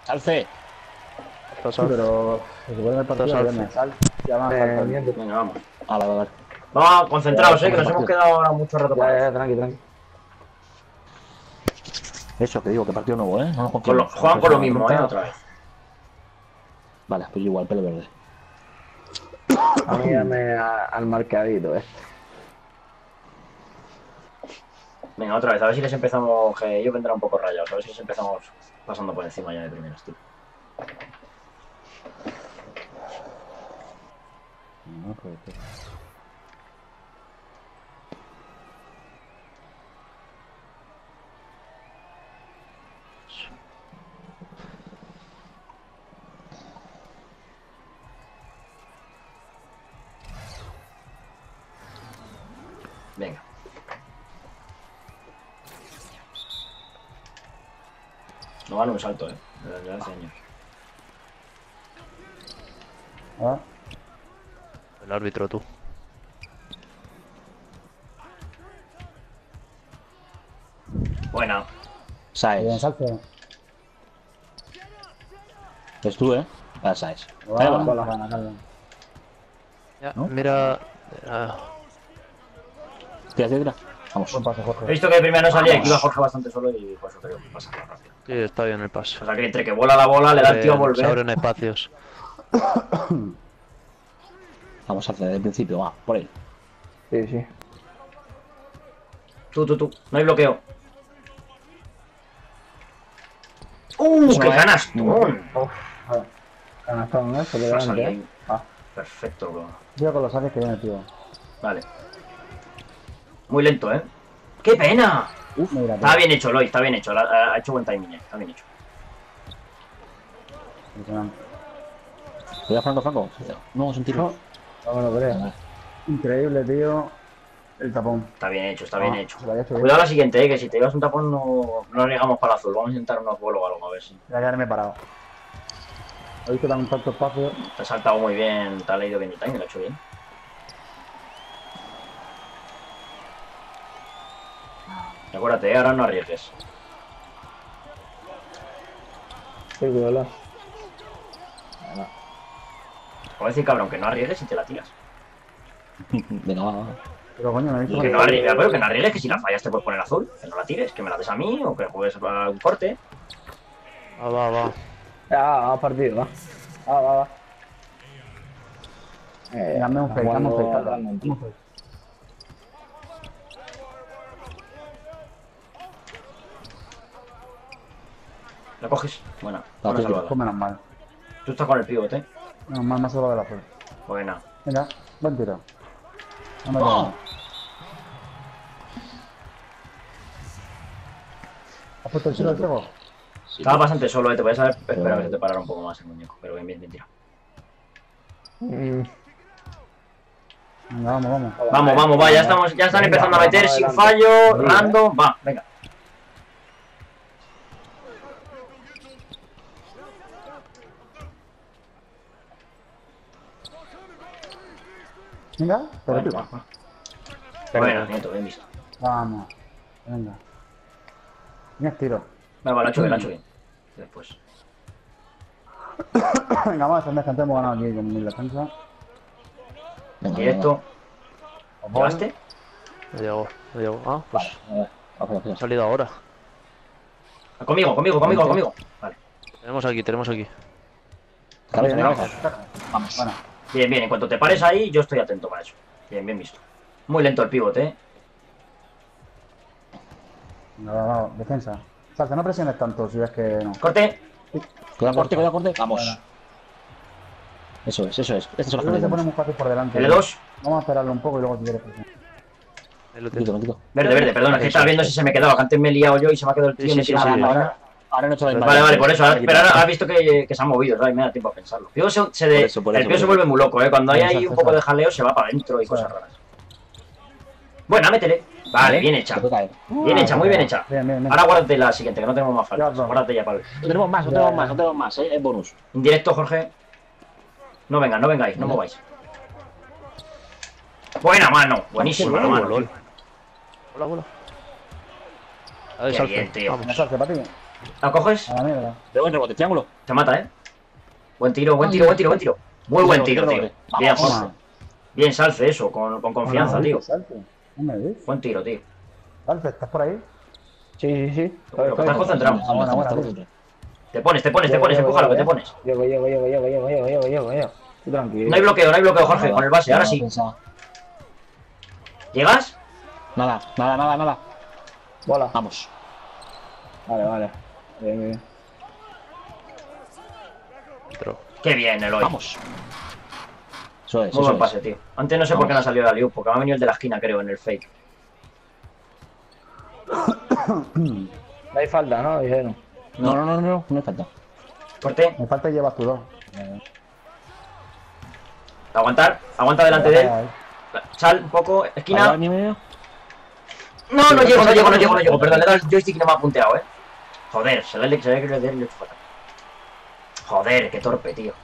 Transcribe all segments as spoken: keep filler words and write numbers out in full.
Salce. Sí, pero se supone el partido de viernes. Sal, ya van a saltar. Venga, vamos. Vale, vale, vale. Vamos, concentrados, eh, que nos hemos quedado ahora mucho rato Ya, para ya, eso. tranqui, tranqui. Eso, que digo, que partido nuevo, ¿eh? No nos Con lo, confiamos. juegan con lo mismo, eh, otra vez. Vale, pues igual, pelo verde. A mí dame a- al marcadito este. Venga, otra vez, a ver si les empezamos, que ellos vendrán un poco rayados, a ver si les empezamos pasando por encima ya de primeras, tío. No, creo que... Venga. No van un salto, eh. Desde hace años. ¿Ah? El árbitro, tú. Buena. Bien, Saez. salto. Es tú, ¿eh? Ah, Saez. Va, Vale, va, vale. las ganas, Carlos. Ya, ¿No? mira. ah, Tira, tira, tira. Vamos. Buen pase, He Jorge. visto que de primera no salía y que iba Jorge bastante solo y por eso creo que pasa rápido. sí, está bien el paso. O sea que entre que vuela la bola, le da el tío a Se volver. abren espacios. Vamos a hacer desde el principio, va, por ahí. Sí, sí. Tú, tú, tú. No hay bloqueo. ¡Uh! Eso ¡Qué no es. canastón! Canastón, ¿eh? Por Va a salir delante, ¿eh? ahí. Ah. Perfecto, bro. Cuidado con los saques que viene, tío. Vale. Muy lento, ¿eh? ¡Qué pena! Uf, mira, Está bien hecho, Lois, está bien hecho. Ha ha hecho buen timing, eh. Está bien hecho. Impresionante. Cuidado, Franco, Franco. No, es un tiro. No me lo creo. Increíble, tío. El tapón. Está bien hecho, está bien Ah, hecho. se lo había hecho bien. Cuidado la siguiente, eh, que si te llevas un tapón no, no llegamos para el azul. Vamos a intentar unos vuelos o algo, a ver si. Voy a quedarme parado. He visto tan tanto espacio. Te has saltado muy bien, te ha leído bien el timing, lo ha hecho bien. Y acuérdate, eh, ahora no arriesgues. Sí, cuidado. Como decir, cabrón, que no arriesgues y te la tiras. Venga, va, va. Pero coño, me he visto Que no arriesgues, pero que no arriesgues, que si la fallas te puedes poner azul. Que no la tires, que me la des a mí o que juegues a un corte. Va, va, va. Ah, va partido, va. Ah, va, va. Eh, dame un fake, dame un fake, dame un fake. La coges. Buena, La buena tiro. salvada. Pues menos mal. Tú estás con el pivote. Menos mal, me ha salvado de la fuerza. Buena. Venga, buen tiro. No me ¡Oh! queda. ¿Has puesto el suelo del cebo? Sí, Estaba bastante solo, eh. Te podías haber esperado que se te parara un poco más el muñeco. Pero bien, bien, bien tirado. Venga, vamos, vamos. Vamos, vamos, va, ya estamos, ya están Venga, empezando a vamos, meter sin adelante. fallo, Sí, random, va, venga. Venga, pero Bueno, tú. va, va. Bueno, nieto, bien visto. Vamos. Venga. Mira, tiro. Vale, vale, lo ha hecho bien, lo ha hecho bien. Después. Venga, vamos a defender, que antes hemos ganado aquí con mi defensa. Venga, Directo. ¿Llegaste? Me llegó, me llegó. Ah, pues venga, venga. ha salido ahora. Conmigo, conmigo, conmigo, conmigo. Vale. Tenemos aquí, tenemos aquí. Cabeza, Venga, cabeza. Vamos. Bueno, Bien, bien, en cuanto te pares ahí, yo estoy atento para eso. Bien, bien visto. Muy lento el pivote, eh. venga, va, va, defensa. Salta, no presiones tanto si ves que no. Corte. Cuidado, corte, cuidado, corte. Vamos. Eso es, eso es. Estas son las Creo que que se pone muy necesitamos. fácil por delante. L dos. Vamos a esperarlo un poco y luego si quieres presionar. Ahí lo Me quito, tienes. me quito. Verde, verde, perdona, que estaba viendo si se me quedaba, que antes me he liado yo y se me ha quedado el tío Sí, y me sí, he sí, tirado sí. la Ahora, ahora no he hecho la misma. Vale, vale, por eso, ahora, pero ahora has visto que, que se han movido, ¿sabes? Me da tiempo a pensarlo. Pío se, se de- Por eso, por el eso, pío por se eso. vuelve muy loco, ¿eh? Cuando hay ahí Exacto, un poco de exacto. jaleo se va para adentro y cosas raras. Buena, métele. Vale, bien hecha. Te toca a él. Bien hecha, muy bien hecha. Bien, bien, bien. Ahora guárdate la siguiente, que no tenemos más faltas. Ya, no. Guárdate ya para el... No tenemos más, no Ya, tenemos ya. más, no tenemos más, eh. Es bonus. Indirecto, Jorge. No vengan, no vengáis, no mováis. Buena mano, buenísima la mano. Lol. Hola, hola. A ver, Qué salto. bien, tío. Vamos. Venga, salta, para ti. ¿La coges? A la mierda. De buen rebote, triángulo. Te mata, ¿eh? Buen tiro, buen tiro, buen tiro, buen tiro. Muy buen tiro, tío. Bien, Vamos. Jorge. Bien, Salce, eso, con, con confianza, Hola, tío. Salte. No me ves. Buen tiro, tío. Salve, ¿estás por ahí? Sí, sí, sí. Lo que estás concentrado. Ah, buena, buena, Buena, tío. Te pones, te pones, te pones, empújalo, que te pones. Llego, llego, llego, llego, llego, llego, llego, llego, llego. Tú tranquilo. No hay bloqueo, no hay bloqueo, Jorge, con el base, ahora sí. ¿Llegas? Nada, nada, nada, nada. Bola. Vamos. Vale, vale. Bien, bien. Entró. Qué bien, Eloy. Vamos. Eso es, Muy eso buen es. pase, tío. Antes no sé por qué no ha salido la liu, porque me ha venido el de la esquina, creo, en el fake. No hay falta, ¿no? Dijeron. No, no, no, no, no, no me falta. Corte, Me falta y llevas tu dos. aguantar, aguanta delante de él. Sal un poco, Ahí va, esquina. mi medio. No, no llego, no llego, no llego, no llego. Perdón, le he dado el joystick y no me ha punteado, eh. Joder, se le se le querido decir y lo he hecho fatal. Joder, qué torpe, tío.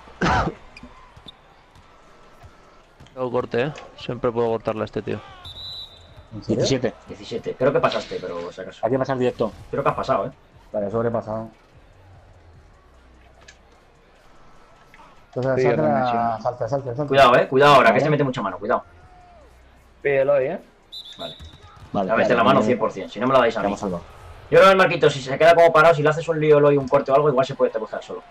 Tengo corte, eh. Siempre puedo cortarle a este tío. ¿En serio? diecisiete. diecisiete. Creo que pasaste, pero si acaso. Hay que pasar directo. Creo que has pasado, eh. Vale, sobrepasado. Entonces, Sí, salte, yo también, la... sí. salte, salte, salte. Cuidado, eh. Cuidado ahora, que Vale. este mete mucha mano, cuidado. Pídelo ahí, ¿eh? Vale. Vale. A meter la mano cien por cien, si no me la dais a mí. Vamos salvo. Yo creo que el Marquito, si se queda como parado, si le haces un lío y un corte o algo, igual se puede te buscar solo.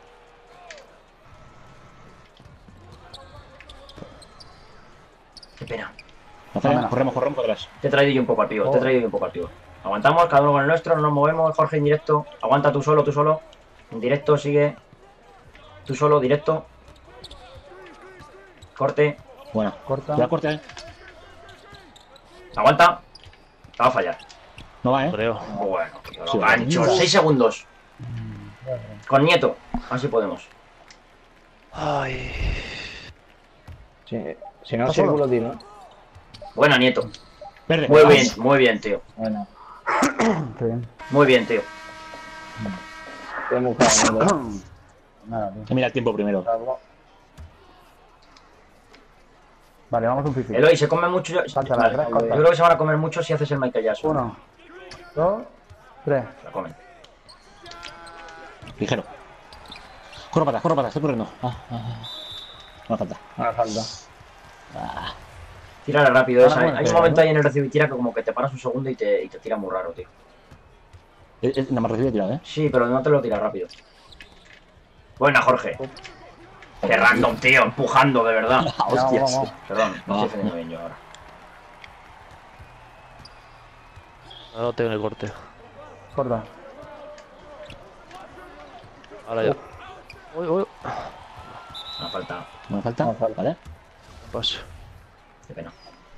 Qué pena. Corremos, corremos, corremos por atrás. Te he traído yo un poco al pivo, te he Oh. traído yo un poco al pivo. Aguantamos, cada uno con el nuestro, no nos movemos. Jorge en directo. Aguanta tú solo, tú solo. En directo, sigue. Tú solo, directo. Corte. Bueno, Corta. ya corte, eh. Aguanta. Va a fallar. No va, eh. Creo. Bueno, tío, Sí, los ganchos. seis segundos. Con Nieto. Así podemos. Ay. Sí. Si no, ¿Está seguro solo? tiro. Buena, Nieto. Verde. Muy vamos. bien, muy bien, tío. Bueno, Qué bien. Muy bien, tío. te hemos buscado. Nada, tío. Hay que mirar el tiempo primero. Vale, vamos un pifi. Eloy, se come mucho. Salta la Vale, tres, yo corta. creo que se van a comer mucho si haces el Michael Jackson. Uno, dos, tres. Se la comen. Ligero. Corro para atrás, corro para atrás, estoy corriendo. Ah, ah, ah. No me falta. No falta. Ah, Tírala rápido Ahora esa. bueno, Hay un pero, momento ¿no? ahí en el recibir tira que como que te paras un segundo y te, y te tira muy raro, tío. eh, eh, nada más recibe tirado, eh. Sí, pero no te lo tiras rápido. Buena, Jorge. Qué random, tío. Empujando, de verdad. Ah, hostias. Vamos, vamos. Perdón, no Ah. estoy defendiendo bien yo ahora. No tengo el corte. Corta. Ahora ya. Uy, uy. Me falta. No me falta. No me falta. Vale. Paso. Qué pena.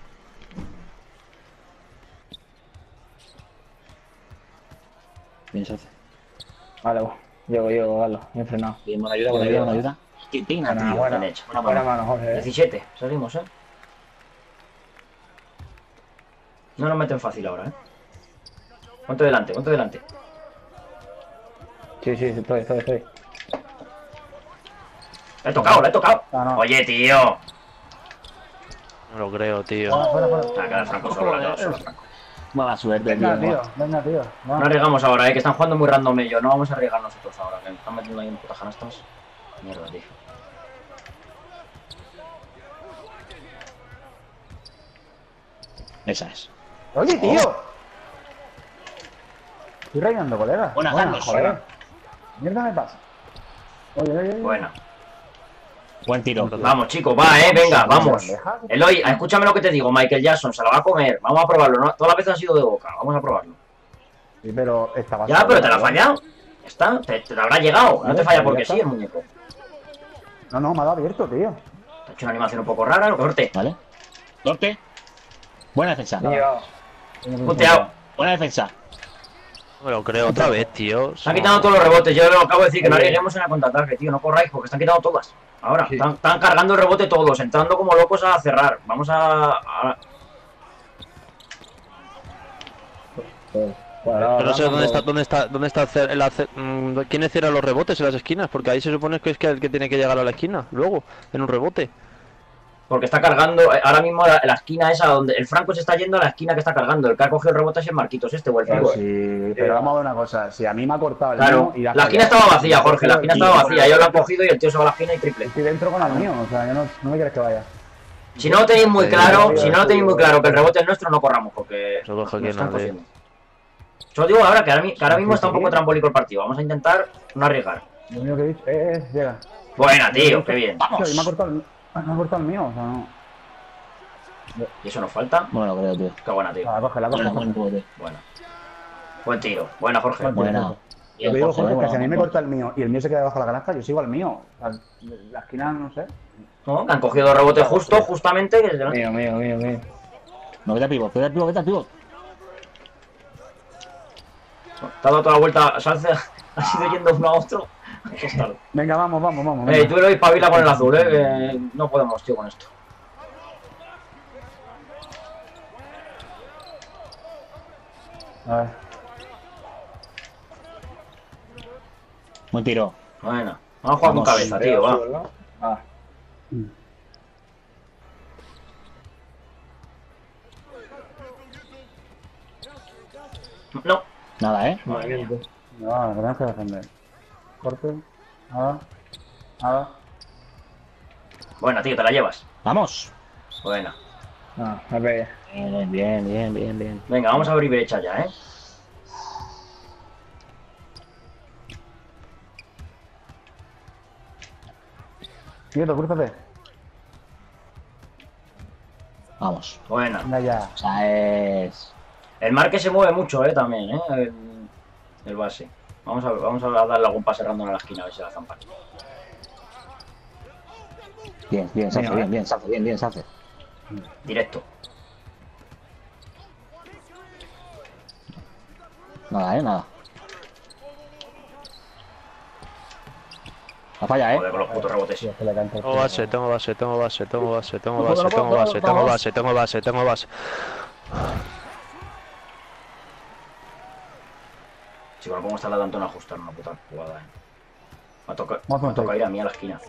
Bien, se hace. Vale, va. Llego, llego, Galo. Me he frenado. Bien, buena ayuda, buena ayuda, buena ayuda. Qué pena, Buena, tío. buena. bien hecho. Buena Buena mano. mano, Jorge. eh. diecisiete. Salimos, eh. No nos meten fácil ahora, eh. Ponte delante, ponte delante. Sí, sí, estoy, estoy, estoy. Le he tocado, le he tocado. Ah, no. Oye, tío. No lo creo, tío. Fuera, fuera, fuera. Ah, queda Franco solo, la queda solo, Franco. Mala suerte, Venga, tío. tío. Venga, tío. No Vamos. arriesgamos ahora, eh, que están jugando muy random ellos. No vamos a arriesgar nosotros ahora, que están metiendo ahí en putas canastas. Mierda, tío. Esa es. Oye, tío. Estoy rayando, colega. Buena, Carlos. joder. Mierda me pasa. Oye, oye, oye. Buena. Buen tiro. Vamos, chicos, va, eh, venga, vamos. Deja. Eloy, escúchame lo que te digo, Michael Jackson, se la va a comer. Vamos a probarlo, ¿no? Todas las veces han sido de boca, vamos a probarlo. Sí, pero estaba Ya, solo, pero te la ha ¿no? fallado. Ya está, te, te la habrá llegado. No Vale, te falla pues porque ya sí, está. el muñeco. No, no, me ha dado abierto, tío. Te ha hecho una animación un poco rara, lo corte. Vale. Norte. Buena defensa. He llegado. Punteado. Buena defensa. No me lo creo otra vez, tío. Están quitando todos los rebotes. Yo lo acabo de decir, que no Oye. arriesguemos en el contraataque, tío. No corráis porque están quitando todas. Ahora, Sí. están, están cargando el rebote todos, entrando como locos a cerrar. Vamos a. a- Bueno, Pero no sé vamos, dónde está, vamos. dónde está, dónde está cer- el ace- mm, quién cierra los rebotes en las esquinas, porque ahí se supone que es que el que tiene que llegar a la esquina, luego, en un rebote. Porque está cargando, eh, ahora mismo la, la esquina esa donde el Franco se está yendo a la esquina que está cargando. El que ha cogido el rebote es el Marquitos este o el Pero, Figo. si, pero vamos a ver una cosa. Si a mí me ha cortado el Claro, mío y la esquina estaba vacía, Jorge, la esquina y- estaba vacía. Ellos lo han cogido y el tío se va a la esquina y triple. Estoy dentro con el mío. O sea, yo no, no me quieres que vaya. Si no lo tenéis muy Sí, claro, sí, si no lo sí, tenéis muy sí. claro que el rebote es nuestro, no corramos, porque Se coge aquí nos están nadie. cogiendo. Solo digo ahora que ahora, mi- que ahora mismo está un Sí, sí. poco trambólico el partido. Vamos a intentar no arriesgar. Lo único que he dicho, eh, eh, llega. Buena, tío, qué bien. Tío, y me ha cortado el, me ha cortado el mío. O sea, no. Y eso nos falta. Bueno, lo creo, tío. Qué buena, tío. Ah, cógela, cógela. Buen juego, tío. Buena. Buen tiro. Buena, Jorge. Buen tiro. Buena. Lo Bien, que digo, Jorge, Jorge, es que bueno, si a mí me bueno. corta el mío y el mío se queda debajo de la canasta, yo sigo al mío. O sea, la esquina, no sé. ¿No? Que han cogido dos rebotes justo, justamente. Que... Mío, mío, mío, mío. No, vete al pivot, vete al pivot, vete al pivot. Te ha dado toda la vuelta. Se ha ha sido yendo uno a otro. Total. Venga, vamos, vamos, vamos. Eh, venga. tú lo espabila con el azul, eh. Que no podemos, tío, con esto. A ver. Buen tiro. Bueno. Vamos a jugar con Vamos. cabeza, tío, va. ¿verdad? Ah, No. Nada, ¿eh? movimiento. No, no tenemos que defender. Corte. Nada. Nada. Buena, tío, te la llevas. Vamos. Buena. Ah, me pegué. Bien, bien, bien, bien, bien. Venga, vamos a abrir brecha ya, eh. Quieto, crúzate. Vamos. Buena. Venga ya. O sea, es... El marque se mueve mucho, eh, también, eh. El, el base. Vamos a, vamos a darle algún pase random a la esquina, a ver si la zampa. Bien, bien, Sánchez, Venga, bien, eh. bien, Sánchez, bien, bien, Sánchez. Directo. Nada, ¿eh? Nada. La falla, ¿eh? Joder, con los putos rebotes. Tío, que le canta el Tengo tío. base, tengo base, tengo base, tengo base, tengo No base, puedo, no tengo puedo, base, no tengo puedo. base, tengo base, tengo base, tengo base. Si me lo pongo esta la tanto no ajustar una puta jugada, eh. Me toca, Vamos a me toca hacer. ir a mí a la esquina.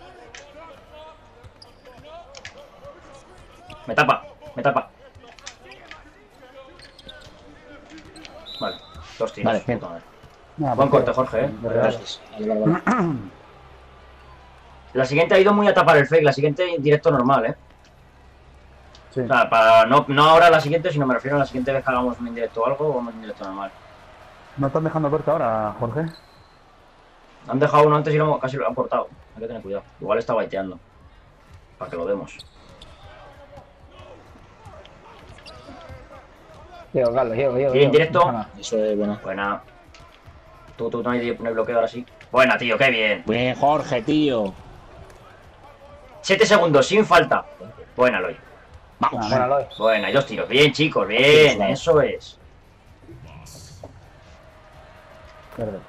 Me tapa, me tapa. Vale, dos tiros. Vale, bien. puta madre. Nada, Buen porque- corte, Jorge, eh. de regalo. Gracias. Vale, vale, vale. La siguiente ha ido muy a tapar el fake, la siguiente directo normal, eh. Sí. O sea, para, no, no ahora la siguiente, sino me refiero a la siguiente vez que hagamos un indirecto o algo, vamos en directo normal. ¿No están dejando corte ahora, Jorge? Han dejado uno antes y lo hemos- casi lo han cortado. Hay que tener cuidado. Igual está baiteando. Para que lo demos. Llego, Carlos, llego, llego. ¿Tiene en llego. directo? Nada. Eso es bueno. Buena. Tú, tú, no hay, no hay bloqueo ahora sí. Buena, tío, qué bien. Bien, Jorge, tío. Siete segundos, sin falta. Buena, Loy. Vamos. Ah, bueno, Aloy. Buena, y dos tiros. Bien, chicos, bien. vale. Eso es. Verde.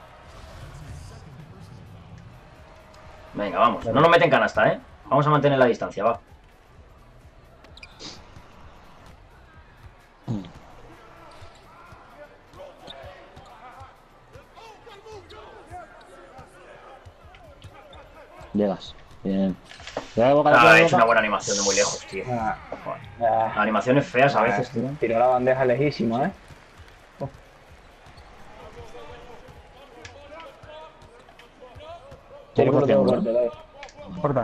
Venga, vamos. No nos meten canasta, ¿eh? Vamos a mantener la distancia, va. Llegas. Bien. Cuidado, boca, boca, Ah, boca. es una buena animación de muy lejos, tío. Ah, Joder. ah, Animaciones feas a veces, tío. tiró la bandeja lejísimo, ¿eh? Tiro por todo corte, Aloy. Corta.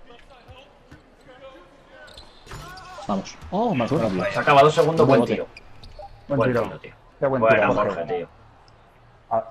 Vamos. Oh, más uno, tío. Se ha acabado segundo, buen Bote. tiro. Buen Buen tiro. tiro, tío. Qué buen Buena, tiro, Jorge, tío. A,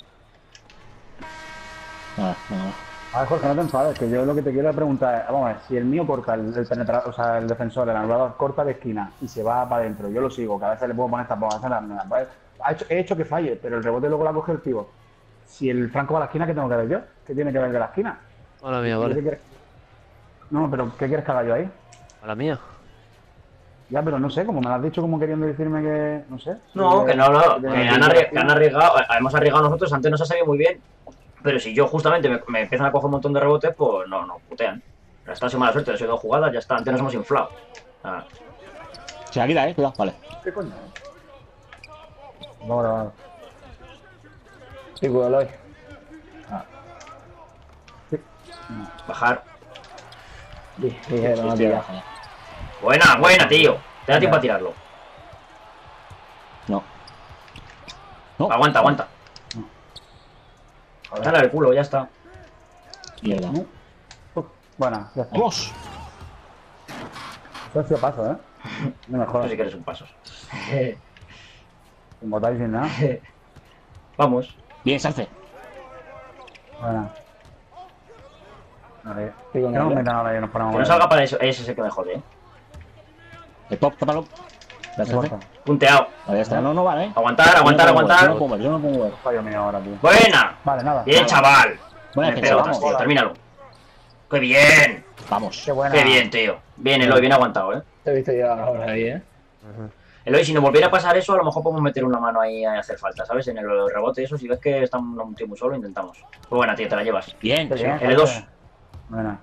Nada, nada. a ver, Jorge, no te enfades, que yo lo que te quiero preguntar es, vamos a ver, si el mío corta, el, el penetrador, o sea, el defensor, el anulador, corta de esquina y se va para adentro, yo lo sigo, que a veces le puedo poner tapón, a veces las mías, ¿vale? Ha hecho, he hecho que falle, pero el rebote luego la coge el pivot. Si el Franco va a la esquina, ¿qué tengo que ver yo? ¿Qué tiene que ver de la esquina? Mala mía, ¿Qué vale. quieres? No, pero ¿qué quieres que haga yo ahí? Mala mía. Ya, pero no sé, como me lo has dicho, como queriendo decirme que, no sé. No, que no, no, que que- han, arri- que han arriesgado, eh, hemos arriesgado nosotros, antes nos ha salido muy bien, pero si yo justamente me, me empiezan a coger un montón de rebotes, pues no, no, putean. Pero esta ha sido mala suerte, ha sido dos jugadas, ya está, antes nos hemos inflado. Ah, Se la quita, eh. Cuidado, vale. ¿Qué coño? Vale, vale. Pico, Aloy. bajar. Li- Ligero, no Sí, tira. baja ya. Buena, buena, tío. Te da tiempo a tirarlo. No. No. Aguanta, aguanta. Dale al culo, ya está. Mierda. Uh, Buena, ya está. ¡Vamos! Eso ha sido paso, ¿eh? No me Tú jodas. sí que eres un pasos. Sin botáis sin nada. Vamos. Bien, Salce. Buena. Vale. Estoy con Que no nos él, ¿eh? metan ahora y nos ponemos Que no salga para eso. Ese es el que me jode, eh. El pop, tápalo. La Salce. Corta. Punteado. Ahí está. No, no vale, eh. Aguantar, aguantar, Yo no puedo, aguantar. Yo no puedo mover, yo no puedo mover. Fallo mío ahora, tío. Buena. Vale, nada. Bien, chaval. Buena Me defensa, pelotas, vamos. tío. Termínalo. ¡Qué bien! Vamos. Qué buena. ¡Qué bien, tío! Bien, Eloy, bien aguantado, eh. Te he visto llegar ahora ahí, ¿eh? Eloy, si nos volviera a pasar eso, a lo mejor podemos meter una mano ahí a hacer falta, ¿sabes? En el rebote y eso, si ves que está un tío muy solo, intentamos. Pues buena, tío, te la llevas. Bien. Qué bien, L dos. Buena.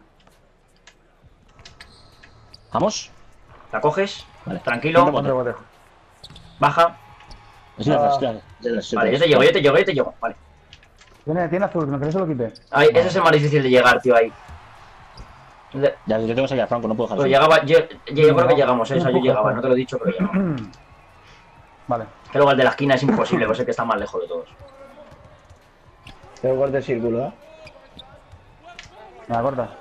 Vamos. La coges, Vale. tranquilo, Otro Otro bote. baja. Estoy Ah. atrás, estoy atrás, estoy atrás, estoy Vale, yo atrás. te llego, yo te llego, yo te llego. Vale. Tiene, tiene azul, no querés que se lo quite. Ahí, ese es el más difícil de llegar, tío, ahí. De- Ya, yo tengo que salir a Franco, no puedo Pues dejar. llegaba, yo, yo, yo creo que llegamos, ¿eh? O sea, yo llegaba, no te lo he dicho, pero llegamos. Vale. Que luego el de la esquina es imposible, pues es el que está más lejos de todos. Tengo corte de círculo, ¿eh? Me la cortas.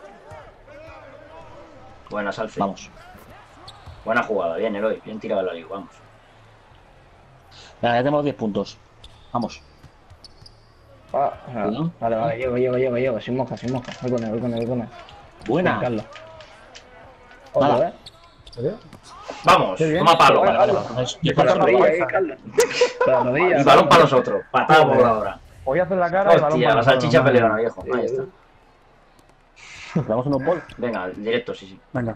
Buena, Salce. Vamos. Buena jugada, bien, Eloy, bien tirado el Eloy, vamos. Venga, ya tenemos diez puntos. Vamos. Ah, ah, Cuidado. vale, vale, llego, llego, llego, llego, sin mosca, sin mosca. Voy con él, voy con él, voy con él. Buena. Bien, Carlos. Otro, Nada. ¿eh? ¿Serio? Vamos, Qué bien. toma palo. Vale, vale. Entonces, yo Con la para- rodilla ahí, Carlos. Con la rodilla. Y balón para nosotros, patada voladora. Voy a hacer la cara y balón Hostia, para la nosotros, salchicha ¿no? peleona, viejo. Ahí está. Damos unos bol. Venga, directo, sí, sí. Venga.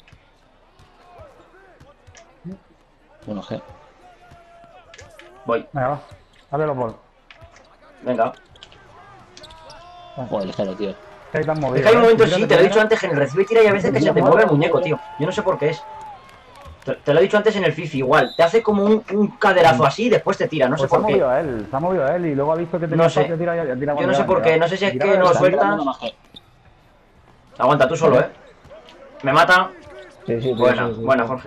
Bueno, G. Voy, Venga, va. Dale los bols. venga. Joder, ligero, tío. Que hay tan movido. Es que hay un ¿eh? momento, Tírate sí, te lo he primero. dicho antes, que en el recibe y tira y a veces que se te mueve el muñeco, tío. Yo no sé por qué es. Te, te lo he dicho antes en el Fifi, igual. Te hace como un, un caderazo así y después te tira, no sé Pues se ha por qué. movido a él, se ha movido a él y luego ha visto que tenía No sé. que tirar y ha tirado Yo no sé cuando por ya qué, ha no sé si es tirado. que no Está sueltas. Nada más G. Aguanta tú solo, eh. Me mata. Sí, sí, sí, Buena, sí, sí. buena, Jorge.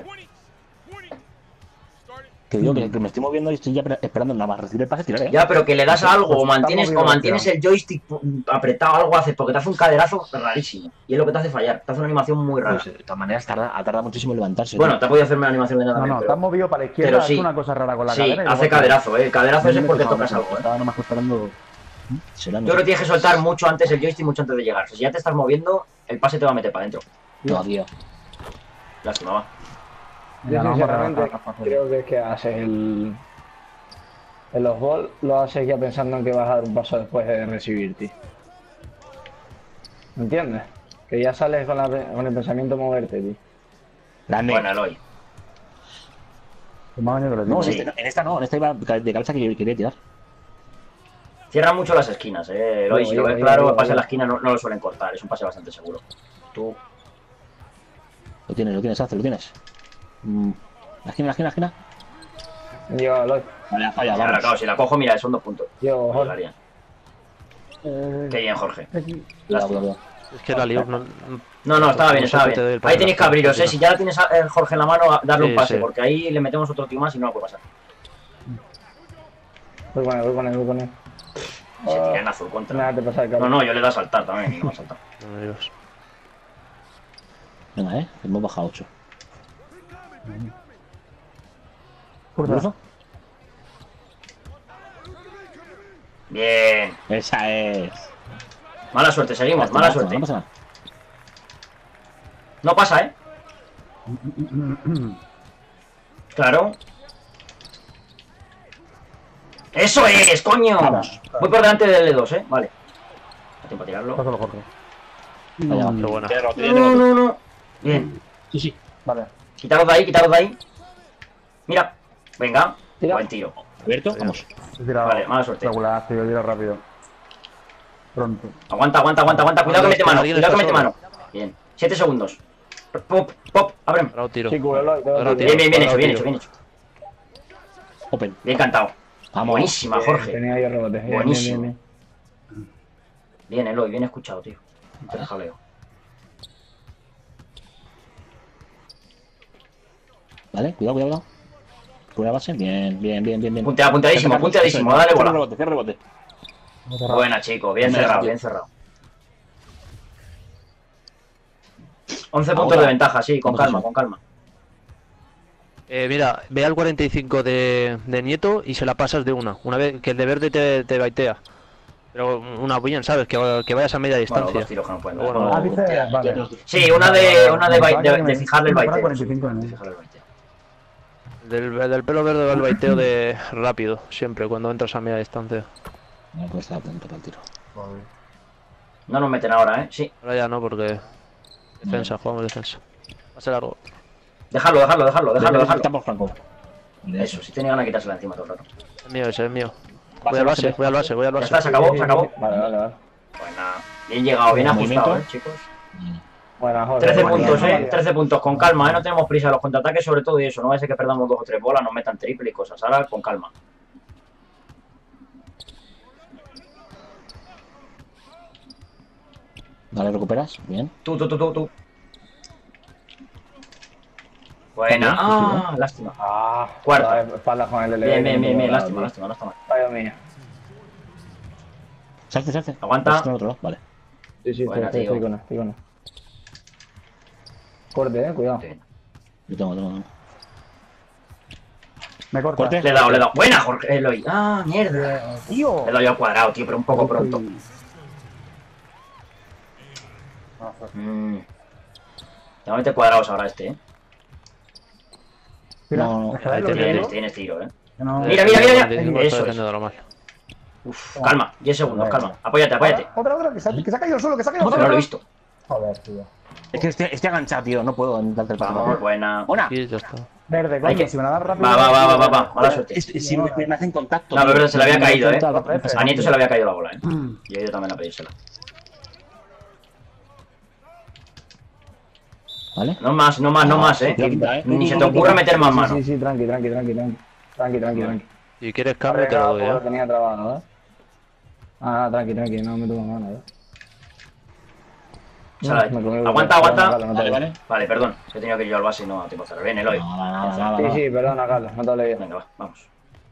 Que digo que, que me estoy moviendo y estoy ya pre- esperando nada más recibir el pase y tirar, ¿eh? Ya, pero que le das a algo o mantienes, movido, o mantienes tío. el joystick apretado, algo haces, porque te hace un caderazo rarísimo. Y es lo que te hace fallar. Te hace una animación muy rara. Pues, de todas maneras, tarda, ha tardado muchísimo en levantarse. Bueno, tío. te ha podido hacer una animación de nada. No, también, no, te pero- has movido para la izquierda, pero es sí. una cosa rara con la Sí, cadera. y hace luego- caderazo, eh. El caderazo ese es porque tocas algo, eh. Estaba nomás esperando. Será, no Yo creo que sé. tienes que soltar mucho antes el joystick, mucho antes de llegar. Si ya te estás moviendo, el pase te va a meter para adentro. No, tío. Lástima, va. Ya, Yo no, sinceramente para- para- para- creo que es que haces el... En los gols lo haces ya pensando en que vas a dar un paso después de recibirte. ¿Me entiendes? Que ya sales con, la, con el pensamiento de moverte, tío. Grande. Bueno, Eloy. Pues me ha venido los No, en, tíos. Sí. este, no, en esta no, en esta iba de cabeza que quería tirar. Cierran mucho las esquinas, eh. Eloy, Llego, si lo ves llego, claro, llego, el pase a llego. la esquina no, no lo suelen cortar. Es un pase bastante seguro. Tú. Lo tienes, lo tienes, hace, lo tienes. Mm. La esquina, la esquina, la esquina. Llego, Eloy. Vale, ha fallado, Ahora, vamos. claro, si la cojo, mira, son dos puntos. Llego, Jorge. Llegaría. Eh, Qué bien, Jorge. aquí. Cuidado, cuidado. Es que la lío. No, No, no, estaba bien, No sé estaba qué te doy bien. el pase Ahí tenéis que a la abriros, eh. esquina. Si ya la tienes a- eh, Jorge en la mano, a- darle Sí, un pase, sí. porque ahí le metemos otro tío más y no lo puede pasar. Voy con él, voy con él, voy con él. Se tira en azul contra. Nada, te pasa el No, cabrón. no, yo le da a saltar también y no me ha saltado. no, Dios. Venga, eh. Hemos bajado ocho. Curva. ¿Cruzo? Bien. Esa es. Mala suerte, seguimos, mala suerte. No pasa nada. No pasa, ¿eh? Claro. ¡Eso es, coño! Vamos. Voy por delante del L dos, ¿eh? Vale. Da tiempo a tirarlo. Pásalo, Jorge. Vaya, Qué buena. No, no, no. Bien. Sí, sí. Vale. Quitaros de ahí, quitaros de ahí. Mira. Venga. Tira. Buen tiro. Abierto, vamos. He tirado Vale, mala suerte. regular, tío, he tirado rápido. Pronto. Aguanta, aguanta, aguanta, aguanta. Cuidado que Vale, mete mano. alguien Cuidado que está mete solo. mano. Bien. Siete segundos. Pop, pop. Abren. Ahora un tiro. Chico, Eloy, te doy Ahora el tiro. Bien, bien, bien Ahora hecho, bien tiro. hecho, bien hecho. Open. Bien cantado. Vamos. Buenísima, Bien, Jorge. Tenía yo rebote. Bien, bien, Buenísimo. bien, bien. Bien, Eloy, bien escuchado, tío. Te jaleo. Vale, cuidado, cuidado, cuidado. Cura base, bien, bien, bien, bien, bien. Puntea, punteadísimo, punteadísimo, dale Cierra bola. rebote, cierra rebote. Buena, chico, bien Hombre, cerrado, tío. bien cerrado. once puntos de ventaja, sí, con Vamos calma, así. con calma. Eh, mira, ve al cuarenta y cinco de, de Nieto y se la pasas de una. Una vez que el de verde te, te baitea. Pero una bien, ¿sabes? Que, que vayas a media Bueno, distancia. dos tiros que no pueden Bueno, dar. bueno. Ah, dice. Vale. Sí, una de, una de, bai- de, de fijarle el Me baiteo. acuerdo cuarenta y cinco sí, en de él. fijarle el baiteo. Del, del pelo verde va el baiteo de rápido, siempre, cuando entras a media distancia. Me cuesta a punto para el tiro. No nos meten ahora, ¿eh? Sí. Ahora ya no, porque defensa, jugamos defensa. Va a ser largo. Dejarlo, dejarlo, dejarlo, dejarlo, dejarlo. Estamos Franco. Eso, si tenía ganas de quitársela encima todo el rato. Es mío ese, es mío. Base, Voy al base, base, voy al base, voy al Ya base. está, se acabó, se acabó. Vale, vale, vale. Pues nada, bien llegado, bien ajustado, Movimiento. ¿eh, chicos? Bueno, joder. trece bueno, puntos, bueno, ¿eh? trece puntos, con calma, ¿eh? No tenemos prisa, los contraataques sobre todo y eso. No va a ser que perdamos dos o tres bolas, nos metan triple y cosas. Ahora, con calma. Vale, recuperas. Bien. Tú, tú, tú, tú, tú. Buena. Bien, Ah, lástima. Ah, Cuarta. vale, espalda con el L. Bien, bien, bien, bien. Tío. Lástima, lástima, no está mal. Vaya mía. Salte, salte. Aguanta. Estoy en otro lado. Vale. Sí, sí, Buena, estoy, tío. estoy con él, estoy con él. Corte, eh, cuidado. Sí. Yo tengo, tengo. Me corta. Corte. Le he dado, le he dado. Buena, Jorge Eloy. Ah, mierda. Tío. Le he dado yo al cuadrado, tío, pero un poco pronto. Mm. Te va a meter cuadrados ahora este, ¿eh? Mira, No, es que ahí ahí lo tiene, que Tienes, digo, tienes tiro, ¿eh? que no- Mira, mira, mira, mira. Eso Eso es. defendiendo lo mal. Uf, calma, diez segundos, calma. Apóyate, apóyate. Otra, otra, que se, que se ha caído solo, que se ha caído No solo. lo he visto. Joder, tío. Es que estoy, estoy enganchado, tío. No puedo darte el Vamos, paso. buena. Buena. Y ya está. Verde, Hay coño, que- si me la das rápido. Va, va, va, va, va, va. Mala suerte. Es- Si me, me hacen contacto. No, tío. pero se le había Me caído, ¿eh? hacen contacto. A Nieto se le había caído la bola, ¿eh? Y he ido también a pedírsela. Vale. No más, no más, no más, ¿eh? Cuidado, quita, eh. Ni se te ocurra meter más Sí, mano. sí, sí, tranqui, tranqui, tranqui, tranqui. Tranqui, tranqui, tranqui. Si quieres cambio, te lo doy, Lo ¿eh? tenía trabado, ¿eh? Ah, tranqui, tranqui, no me tomo mano, ¿eh? Sala- Me comí- Aguanta, aguanta. Carlos, no te Vale, leí. vale. Vale, perdón. He tenido que ir yo al base y no a tiempo cerrar. Bien, Eloy. Nada, nada, nada, Sí, nada. sí, perdona, Carlos, no te lo leí. Venga, va, vamos.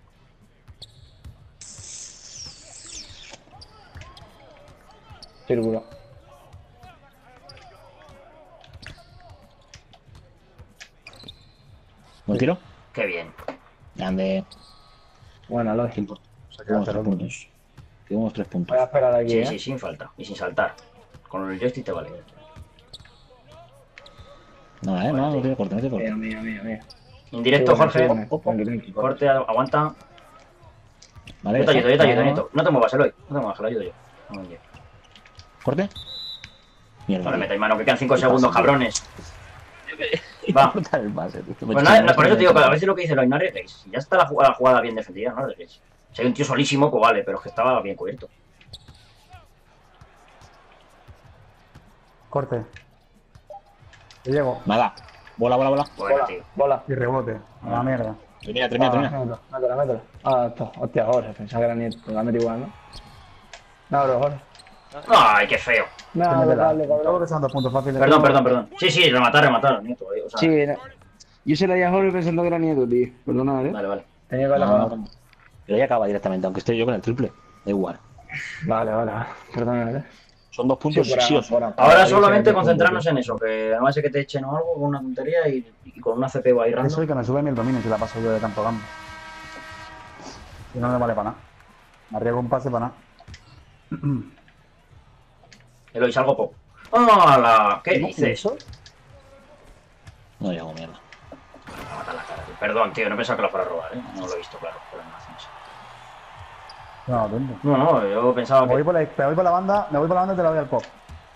Círculo. ¿Buen tiro? Qué bien. Grande. Bueno, lo ¿Qué importa? Quedamos tres puntos. Quedamos tres puntos. voy a esperar aquí, Sí, ¿eh? sí, sin falta. Y sin saltar. Con el joystick te vale. Nada, eh, no, no tiene corte, no tiene corte. Mía, mía, mía, mía. Indirecto, Jorge. Tranqui, tranqui. Corte, aguanta. Vale, Yo te ayudo, yo te ayudo, no, Nieto. No te muevas, Eloy. No te muevas, que lo ayudo yo. No me líes. ¿Corte? Mierda. No le tío. metáis mano, que quedan cinco ¿Qué segundos, pasa, tío? cabrones. Va. Corta el base, tío. Me Pues nada, chingo, por eso te digo, me cada vez lo que dice Eloy, no arriesguéis. Si ya está la jugada, la jugada bien defendida, no arriesguéis. Si hay un tío solísimo, pues vale, pero es que estaba bien cubierto. Corte. Te llego. Nada. Bola, bola, bola. Bueno, Bola, tío. bola. Y rebote. A la mierda. Termina, termina, Ah, termina. métela, métela, métela. Ah, está. Hostia, Jorge, pensaba que era Nieto. La metí igual, ¿no? No, bro, Jorge. Ay, qué feo. No, Métela. dale, Luego cabrón. que son dos puntos fáciles. Perdón, perdón, perdón. Sí, sí, rematar, rematar, Nieto. eh, O sea, Sí, era- yo se la di a Jorge pensando que era Nieto, tío. Perdona, ¿eh? Vale, vale. Tenía que haberla No, con- no, pero ya acaba directamente, aunque esté yo con el triple. Da igual. Vale, vale, vale. Perdona, ¿eh? Son dos puntos por sí o ahora, sí. por ahora. Ahora Ahí solamente se- concentrarnos en eso, que no va a ser que te echen o algo con una tontería y, y con una C P U ahí Eso random. y que me sube mil dominios y la paso yo de tanto gamba. Y no me vale para nada. Me arriesgo un pase para nada. Eloy, salgo poco. ¡Hala! ¿Qué dices? ¿Eso? No le hago mierda. Me mata la cara, tío. Perdón, tío, no pensaba que lo fuera a robar, ¿eh? No lo he visto, claro. Por animaciones. No, tonto. No, no, yo pensaba Me voy, que... por la, me voy por la banda, me voy por la banda y te la doy al pop.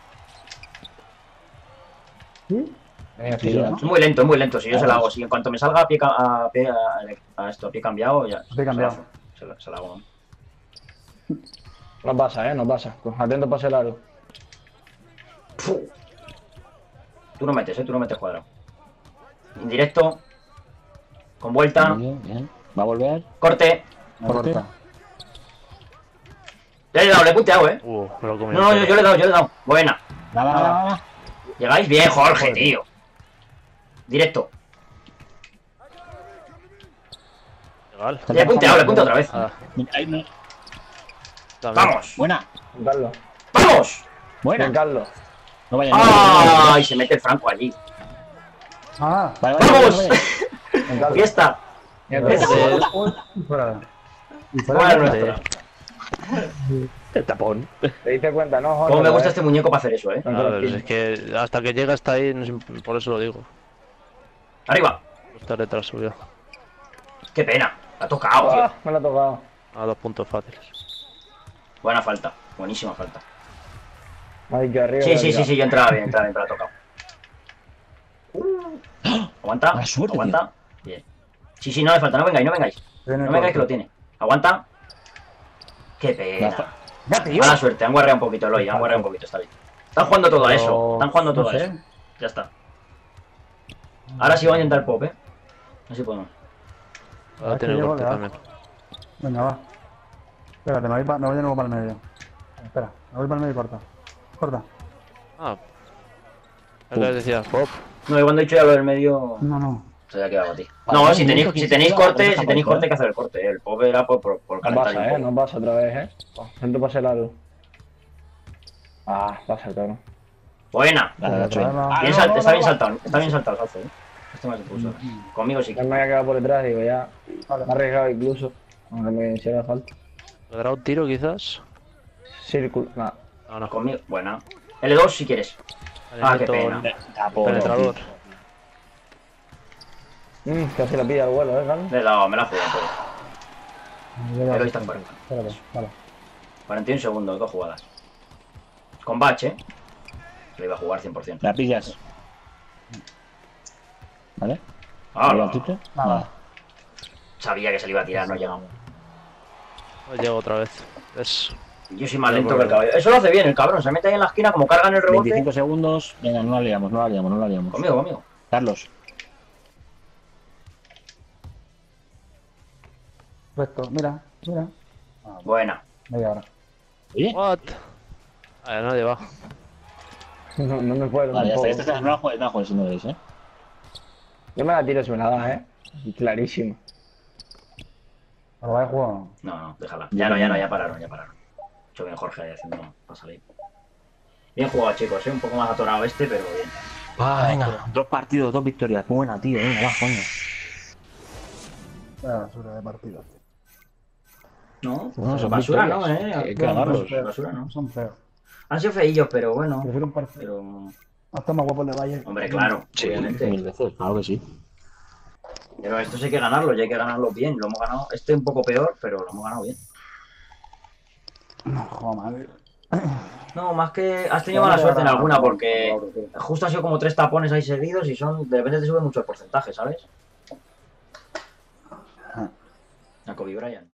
¿Sí? Venga, Sí, tío, sí, ¿no? Es muy lento, es muy lento. Si yo se la hago, si en cuanto me salga a pie, ca- a, pie, a, a esto, a pie cambiado, ya. Pie cambiado. Se la, se la hago. No pasa, ¿eh? No pasa. Pues atento para el aro. Fu. Tú no metes, ¿eh? Tú no metes cuadrado. Indirecto. Con vuelta. Bien, bien. Va a volver. Corte. Me ¿Por qué? corta. Le he dado, le he punteado, ¿eh? Uh, me lo comí. No, no, yo, yo le he dado, yo le he dado. Buena. Nada, nada, nada. ¿Llegáis? Bien, Jorge, tío. Directo. Legal. Le apunte ahora, le apunte otra vez. Ah, Ahí no. también. ¡Vamos! Buena, Carlos. ¡Vamos! buena. Bien, Carlos. No vaya, no vaya, no vaya. ¡Ay! Se mete el Franco allí. Ah, Vale, vale, ¡Vamos! vale, vale. Bien, Carlos. ¡Fiesta! Mierda. Eso. y fuera. Y ¿Cómo fuera. era nuestro? El tapón. ¿Te diste cuenta, no? ¿Cómo me gusta eh? este muñeco para hacer eso, eh? No te A lo ver, pido. es que hasta que llega hasta ahí, no sé, por eso lo digo. ¡Arriba! Está detrás suyo. ¡Qué pena! La ha tocado, tío. Ah, me lo ha tocado. A dos puntos fáciles. Buena falta. Buenísima falta. Ay, que arriba. Sí, que sí, sí, arriba. sí, yo entraba bien, entraba bien, pero la ha tocado. Aguanta, Mala suerte, aguanta. Bien. Sí, sí, no le falta, no vengáis, no vengáis. Viene No vengáis que corto. lo tiene. Aguanta. Qué Ya pena. está. Ya, tío. Mala suerte, han guarreado un poquito, Eloy, han guarreado un poquito, está bien. Están jugando todo a eso, están jugando todo No a sé. eso. Ya está. Ahora sí voy a intentar pop, eh. Así podemos. Ahora que tiene el llego, golpe le da. también. Venga, va. Espérate, me voy, pa- me voy de nuevo para el medio. Espera, me voy para el medio y corta. Corta. Ah. Es lo que decías, Pop. No, y cuando he dicho ya lo del medio, No, no. se había quedado a ti. Vale, No, un si tenéis, minuto, si quince tenéis segundos, corte, deja si tenéis corto, corte hay que hacer el corte. eh. El pop era por, por, por No calentar pasa, un eh. poco. No pasa otra vez, eh. Siento pasa el lado. Ah, pasa, cabrón. Buena. Vale, Otra ocho. vez va. Ah, Bien no, sal- no, está no, bien no. saltado, está bien saltado el salto, eh. Este más impulso. Conmigo sí Ya que. me había quedado por detrás, digo, ya. Me ha arriesgado incluso. Aunque me hiciera falta. ¿Le dará un tiro quizás? Círculo. Nah. No, no. Conmigo. Buena. L dos si quieres. Ah, qué pena. Tapón, Penetrador. tío. Mmm, casi la pilla al vuelo, eh, Carlos. Me la, me la juego todo. Llega Pero a está sesenta. fuera. Espérate, vale. cuarenta y un segundos, dos jugadas. Con batch, eh. Le iba a jugar cien por cien. La pillas. ¿Vale? Ah, ¿Arriba no. el triple? Nada. Nada. Sabía que se le iba a tirar, no llegamos. No llego otra vez. Es. Yo soy más lento que el caballo. Eso lo hace bien el cabrón. Se mete ahí en la esquina, como carga en el rebote. veinticinco segundos. Venga, no la liamos, no la liamos, no la liamos. Conmigo, conmigo. Carlos. Recto, mira, mira. Buena. Media hora. Oye. What? A ver, nadie va. No, no me puedo. Vale, ya está, tampoco. ya está. No la juegues, no la juegues si no veis, eh. Yo me la tiro si me la das, eh. Clarísimo. ¿Pero vaya juego? No, no, déjala. Ya no, ya no, ya pararon, ya pararon. Mucho bien Jorge ahí haciendo para salir. Bien jugado, chicos, ¿eh? Un poco más atorado este, pero bien. Ah, venga. Dos partidos, dos victorias. Buena, tío. Venga, va, coño. Vaya basura de partido. No, Bueno, son basura victorias. no, ¿eh? Hay que No, ganarlos. no, basura no. Son feos. Han sido feillos, pero bueno. Prefiero un partido. Pero, Hasta más guapo el de Valle. hombre, claro, Sí, obviamente. mil veces, claro que sí. Pero estos hay que ganarlos, y hay que ganarlos bien. Lo hemos ganado. Este un poco peor, pero lo hemos ganado bien. No, joder, madre. No, más que has tenido mala suerte en alguna, porque justo ha sido como tres tapones ahí seguidos y son. De repente te sube mucho el porcentaje, ¿sabes? A Kobe Bryant.